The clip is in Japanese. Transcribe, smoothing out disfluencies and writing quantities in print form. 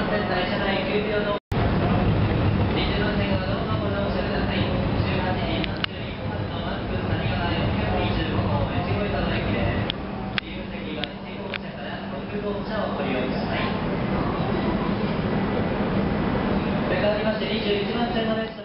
線内車内9秒の20番線側どうぞご乗車ください。18時32分発のマスク谷川425号越後板の駅です。自由席は1号車から6号車をご利用ください。それからありまして21番線の列車